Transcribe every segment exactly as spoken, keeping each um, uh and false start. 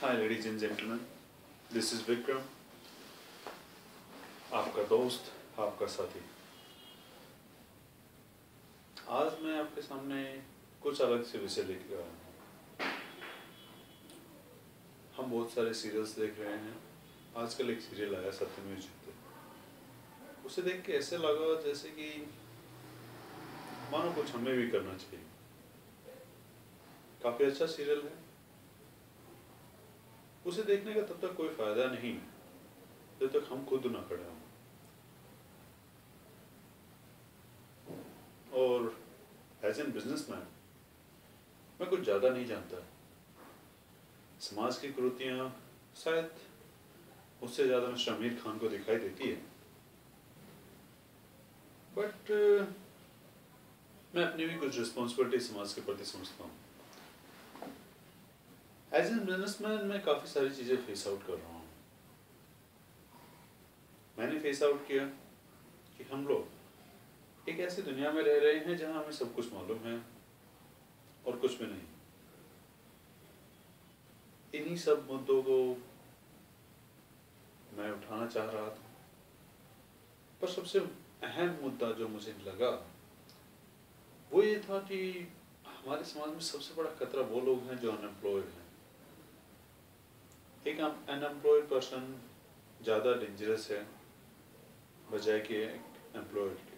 Hi ladies and gentleman, this is Vikram, आपका दोस्त, आपका साथी। आज मैं आपके सामने कुछ अलग से विषय लेकर आया हूँ। हम बहुत सारे सीरियल्स देख रहे हैं। आजकल एक सीरियल आया सत्यमेव जयते, उसे देख के ऐसे लगा जैसे कि मानो कुछ हमें भी करना चाहिए। काफ़ी अच्छा सीरियल है। उसे देखने का तब तक कोई फायदा नहीं है जब तक हम खुद ना खड़े हों। और एज एन बिजनेसमैन मैं कुछ ज़्यादा नहीं जानता। समाज की कुरीतियाँ शायद उससे ज़्यादा मिस्टर आमिर खान को दिखाई देती है, बट मैं अपनी भी कुछ रिस्पॉन्सिबिलिटी समाज के प्रति समझता हूँ। एज एन बिजनेसमैन मैं काफ़ी सारी चीज़ें फेस आउट कर रहा हूँ। मैंने फेस आउट किया कि हम लोग एक ऐसी दुनिया में रह रहे हैं जहाँ हमें सब कुछ मालूम है और कुछ भी नहीं। इन्हीं सब मुद्दों को मैं उठाना चाह रहा था, पर सबसे अहम मुद्दा जो मुझे लगा वो ये था कि हमारे समाज में सबसे बड़ा खतरा वो लोग हैं जो अनएम्प्लॉयड हैं। एक अनएम्प्लॉयड पर्सन ज़्यादा डेंजरस है बजाय कि एक एम्प्लॉयड के।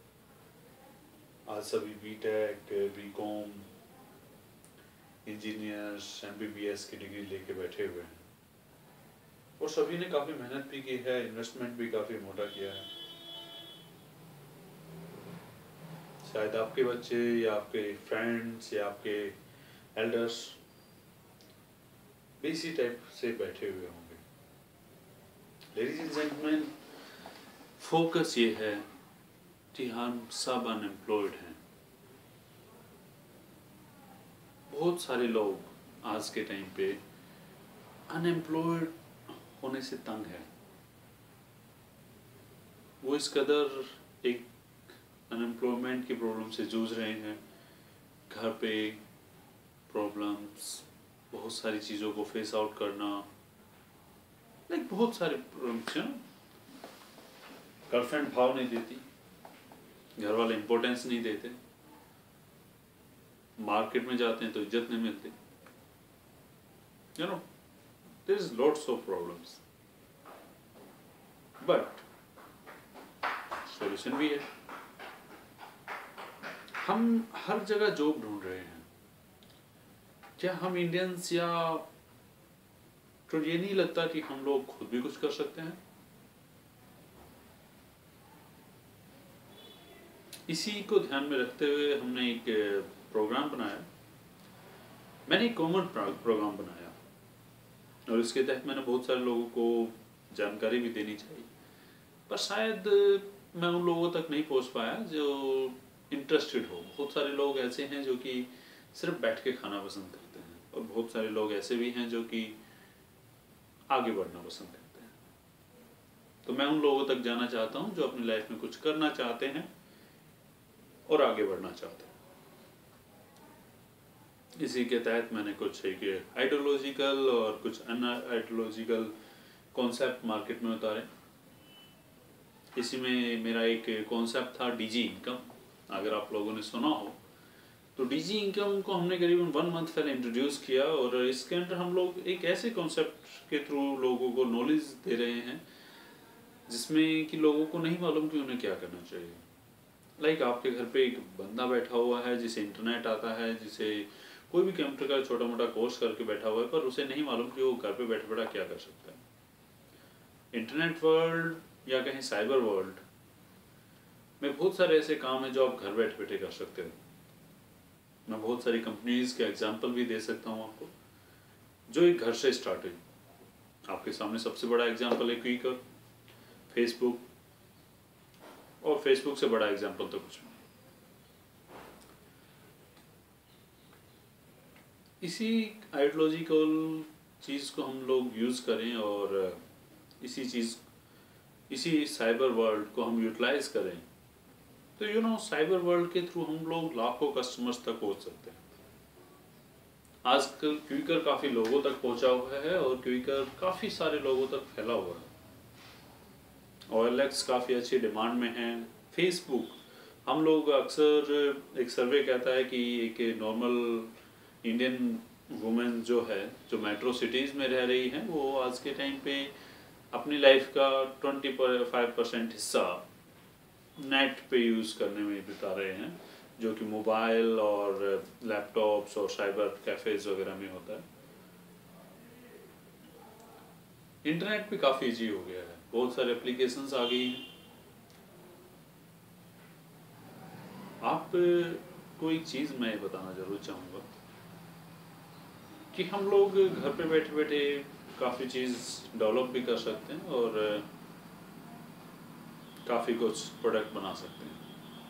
आज सभी B tech, B com, engineers, M B B S की डिग्री लेके बैठे हुए हैं और सभी ने काफ़ी मेहनत भी की है, इन्वेस्टमेंट भी काफ़ी मोटा किया है। शायद आपके बच्चे या आपके फ्रेंड्स या आपके एल्डर्स भी इसी टाइप से बैठे हुए होंगे। लेडीज एंड जेंटलमैन, फोकस ये है कि हम सब अनएम्प्लॉयड हैं। बहुत सारे लोग आज के टाइम पे अनएम्प्लॉयड होने से तंग है। वो इस कदर एक अनएम्प्लॉयमेंट की प्रॉब्लम से जूझ रहे हैं। घर पे प्रॉब्लम्स, बहुत सारी चीज़ों को फेस आउट करना, लाइक बहुत सारे प्रॉब्लम्स हैं। गर्लफ्रेंड भाव नहीं देती, घर वाले इम्पोर्टेंस नहीं देते, मार्केट में जाते हैं तो इज्जत नहीं मिलती। You know, there is lots of problems, but solution भी है। हम हर जगह जॉब ढूंढ रहे हैं। क्या हम इंडियंस या तो ये नहीं लगता कि हम लोग खुद भी कुछ कर सकते हैं? इसी को ध्यान में रखते हुए हमने एक प्रोग्राम बनाया। मैंने एक कॉमन प्रोग्राम बनाया और इसके तहत मैंने बहुत सारे लोगों को जानकारी भी देनी चाहिए, पर शायद मैं उन लोगों तक नहीं पहुंच पाया जो इंटरेस्टेड हो। बहुत सारे लोग ऐसे हैं जो कि सिर्फ बैठ के खाना पसंद करते हैं और बहुत सारे लोग ऐसे भी हैं जो कि आगे बढ़ना पसंद करते हैं। तो मैं उन लोगों तक जाना चाहता हूं जो अपनी लाइफ में कुछ करना चाहते हैं और आगे बढ़ना चाहते हैं। इसी के तहत मैंने कुछ एक आइडियोलॉजिकल और कुछ अन आइडियोलॉजिकल कॉन्सेप्ट मार्केट में उतारे। इसी में मेरा एक कॉन्सेप्ट था डीजी इनकम। अगर आप लोगों ने सुना हो तो डीजी इनकम को हमने करीबन वन मंथ पहले इंट्रोड्यूस किया और इसके अंदर हम लोग एक ऐसे कॉन्सेप्ट के थ्रू लोगों को नॉलेज दे रहे हैं जिसमें कि लोगों को नहीं मालूम कि उन्हें क्या करना चाहिए। लाइक like आपके घर पे एक बंदा बैठा हुआ है जिसे इंटरनेट आता है, जिसे कोई भी कंप्यूटर का छोटा मोटा कोर्स करके बैठा हुआ है, पर उसे नहीं मालूम कि वो घर पे बैठे बैठा क्या कर सकता है। इंटरनेट वर्ल्ड या कहीं साइबर वर्ल्ड में बहुत सारे ऐसे काम हैं जो आप घर बैठे बैठे कर सकते हो। मैं बहुत सारी कंपनीज के एग्जांपल भी दे सकता हूँ आपको जो एक घर से स्टार्ट हुई। आपके सामने सबसे बड़ा एग्जांपल है क्विकर, फेसबुक, और फेसबुक से बड़ा एग्जांपल तो कुछ नहीं। इसी आइडियोलॉजिकल चीज़ को हम लोग यूज़ करें और इसी चीज़ इसी साइबर वर्ल्ड को हम यूटिलाइज करें तो यू नो साइबर वर्ल्ड के थ्रू हम लोग लाखों कस्टमर्स तक पहुंच सकते हैं। आजकल क्विकर काफ़ी लोगों तक पहुंचा हुआ है और क्विकर काफ़ी सारे लोगों तक फैला हुआ है। ओ एल एक्स काफ़ी अच्छी डिमांड में है। फेसबुक, हम लोग अक्सर, एक सर्वे कहता है कि एक नॉर्मल इंडियन वुमेन जो है, जो मेट्रो सिटीज़ में रह रही हैं, वो आज के टाइम पे अपनी लाइफ का ट्वेंटी फाइव परसेंट हिस्सा नेट पे यूज़ करने में बिता रहे हैं, जो कि मोबाइल और लैपटॉप्स और साइबर कैफ़ेज वगैरह में होता है। इंटरनेट भी काफ़ी ईजी हो गया है, बहुत सारे एप्लीकेशंस आ गई हैं। आप को एक चीज़ मैं बताना ज़रूर चाहूँगा कि हम लोग घर पे बैठे बैठे काफ़ी चीज़ डेवलप भी कर सकते हैं और काफ़ी कुछ प्रोडक्ट बना सकते हैं।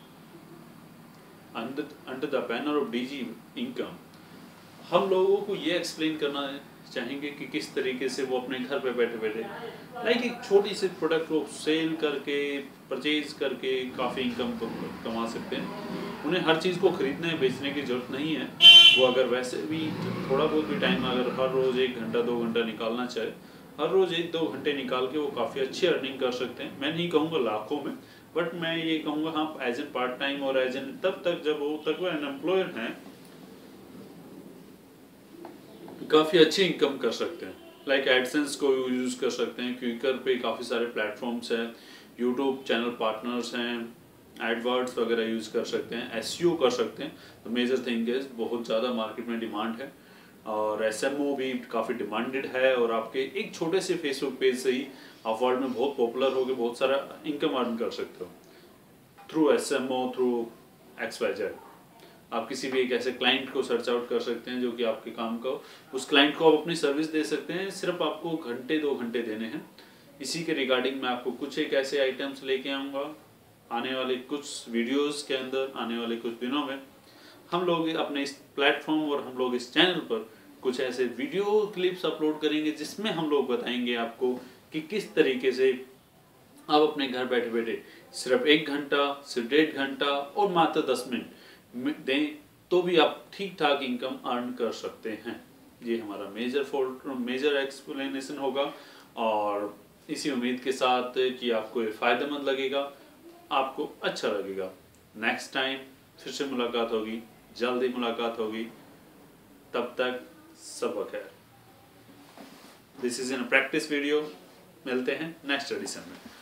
Under under the banner of DG income, हम लोगों को ये एक्सप्लेन करना चाहेंगे कि किस तरीके से वो अपने घर पे बैठे बैठे लाइक एक छोटी सी प्रोडक्ट को सेल करके, परचेज करके काफ़ी इनकम कमा सकते हैं। उन्हें हर चीज़ को खरीदने बेचने की ज़रूरत नहीं है। वो अगर वैसे भी थोड़ा बहुत भी टाइम, अगर हर रोज़ एक घंटा दो घंटा निकालना चाहे, हर रोज़ एक दो घंटे निकाल के वो काफ़ी अच्छी अर्निंग कर सकते हैं। मैं नहीं कहूँगा लाखों में, बट मैं ये कहूँगा हाँ, एज एन पार्ट टाइम और एज एन तब तक जब वो तक वो अनएम्प्लॉयड हैं, काफ़ी अच्छी इनकम कर सकते हैं। लाइक एडसेंस को यूज़ कर सकते हैं। क्विकर पे काफ़ी सारे प्लेटफॉर्म्स हैं, यूट्यूब चैनल पार्टनर्स हैं, एडवर्ड्स वगैरह यूज़ कर सकते हैं, एसईओ कर सकते हैं। तो मेजर थिंग इज बहुत ज़्यादा मार्केट में डिमांड है और एसएमओ भी काफ़ी डिमांडेड है। और आपके एक छोटे से फेसबुक पेज से ही आप वर्ल्ड में बहुत पॉपुलर होकर बहुत सारा इनकम अर्न कर सकते हो through SMO, through X Y Z. आप किसी भी एक ऐसे क्लाइंट को सर्च आउट कर सकते हैं जो कि आपके काम का, उस क्लाइंट को आप अपनी सर्विस दे सकते हैं। सिर्फ आपको घंटे दो घंटे देने हैं। इसी के रिगार्डिंग मैं आपको कुछ एक ऐसे आइटम्स लेके आऊँगा आने वाले कुछ वीडियोस के अंदर। आने वाले कुछ दिनों में हम लोग अपने इस प्लेटफॉर्म और हम लोग इस चैनल पर कुछ ऐसे वीडियो क्लिप्स अपलोड करेंगे जिसमें हम लोग बताएंगे आपको कि किस तरीके से आप अपने घर बैठे बैठे सिर्फ एक घंटा, सिर्फ डेढ़ घंटा और मात्र दस मिनट दें तो भी आप ठीक ठाक इनकम अर्न कर सकते हैं। ये हमारा मेजर फोल्ड मेजर एक्सप्लेनेशन होगा और इसी उम्मीद के साथ कि आपको ये फ़ायदेमंद लगेगा, आपको अच्छा लगेगा। नेक्स्ट टाइम फिर से मुलाकात होगी, जल्दी मुलाकात होगी। तब तक सब खैर। This is in practice video. मिलते हैं नेक्स्ट एडिशन में।